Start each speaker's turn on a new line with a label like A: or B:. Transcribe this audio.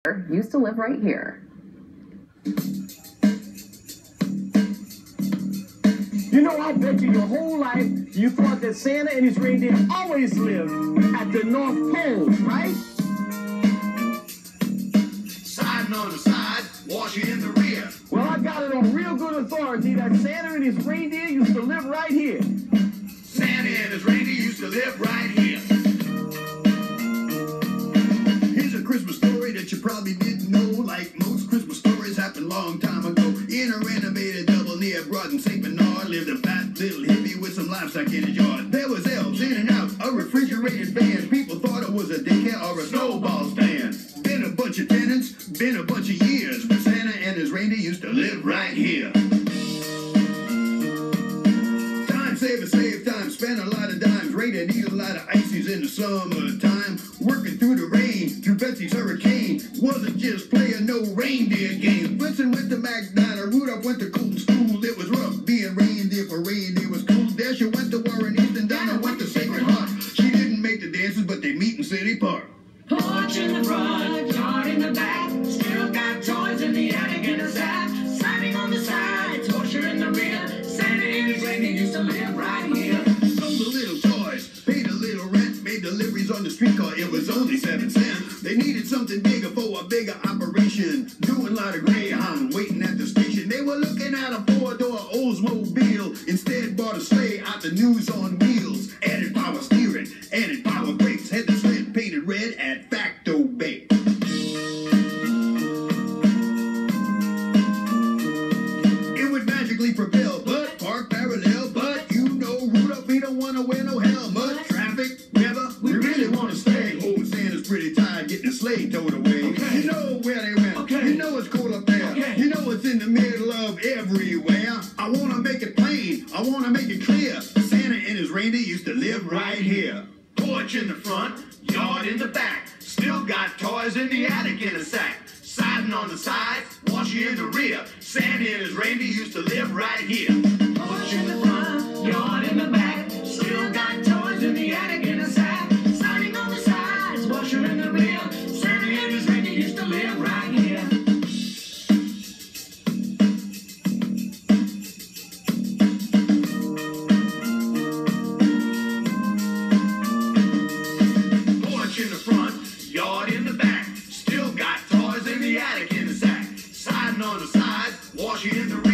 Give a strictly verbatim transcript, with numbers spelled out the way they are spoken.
A: used to live right here.
B: You know, I bet you your whole life you thought that Santa and his reindeer always lived at the North Pole, right?
C: Siding on the side, washing in the rear.
B: Well, I got it on real good authority that Santa and his reindeer used to live right here.
C: Santa and his reindeer used to live right here. Here's a Christmas story that you probably didn't know. Like most Christmas stories happened a long time ago. In a renovated double near Broad and Saint Bernard lived a fat little hippie with some livestock in his yard. There was elves in and out, a refrigerated van. People thought it was a daycare or a snowball stand. Been a bunch of tenants, been a bunch of years. Santa and his reindeer used to live right here. Time saver, save time, spend a lot of dimes. Reindeer need a lot of ices in the summertime. Working through the rain, through Betsy's hurricane. Wasn't just playing no reindeer game. Blitzen went to McDonald, Rudolph went to Colton School. It was rough being reindeer for reindeer was cool. Dasher went to Warren Easton, Donna went to Sacred Heart. She didn't make the dances, but they meet in City Park.
D: Porch in the front, yard in the back. Still got toys in the attic and a sack. Siding on the sides, horseshoe in the rear. Santa and his reindeer used to live right here.
C: Sold a little toys, paid a little rent, made deliveries on the streetcar. It was only seven cents. They needed something bigger for a bigger operation. Doing a lot of Greyhound, waiting at the station. They were looking at a four-door Oldsmobile. Instead bought a sleigh out the News on Wheels. Added power steering, added power brakes. Had the sled painted red at Facto Bake. It would magically propel, but park parallel. But you know Rudolph, he don't want to wear no helmet. Traffic, weather, we really want to stay. Old Santa's pretty tired getting the sleigh towed away.
B: Okay.
C: You know where they went.
B: Okay.
C: You know it's cold up there.
B: Okay.
C: You know it's in the middle of everywhere. I want to make it plain. I want to make it clear. Santa and his reindeer used to live right here. Porch in the front, yard in the back. Still got toys in the attic in a sack. Siding on the sides, washing in the rear. Santa and his reindeer used to live right here.
D: Porch in the front, yard in the back. Still got toys in the attic and a sack. Siding on the sides, washer in the rear. Santa and his reindeer used to live right here.
C: Porch in the front, yard in the back. Still got toys in the attic in the sack. Siding on the sides, washing in the rear.